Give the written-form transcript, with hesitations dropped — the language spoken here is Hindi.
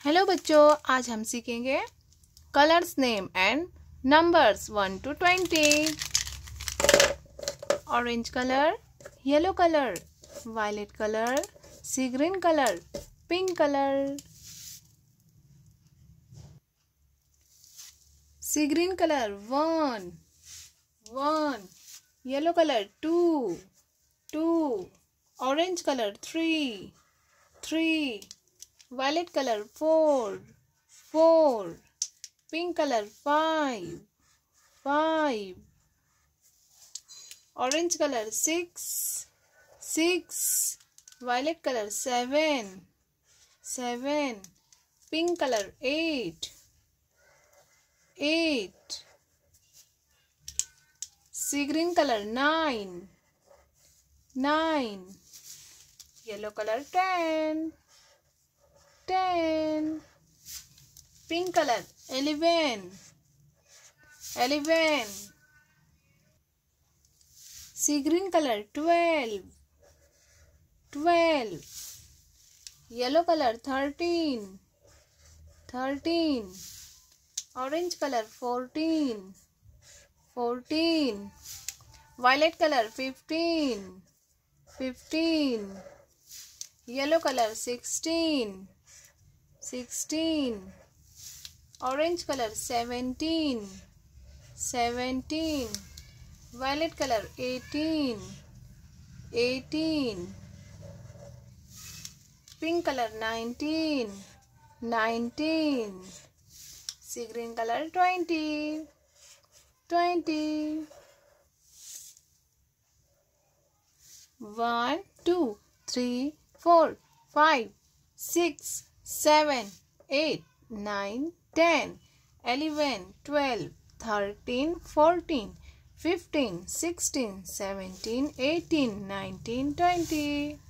हेलो बच्चों, आज हम सीखेंगे colours name and numbers 1 to 20। Orange colour, yellow colour, violet colour, sea green colour, pink colour. Sea green colour 1, yellow colour 2, orange colour 3, violet color 4, pink color 5, orange color 6, violet color 7, pink color 8, sea green color 9, yellow color 10, pink color 11, sea green color 12, yellow color 13, orange color 14, violet color 15, yellow color 16, orange color 17, violet color 18, pink color 19, sea green color 20. 1, 2, 3, 4, 5, 6, 7, 8, 9, 10, 11, 12, 13, 14, 15, 16, 17, 18, 19, 20.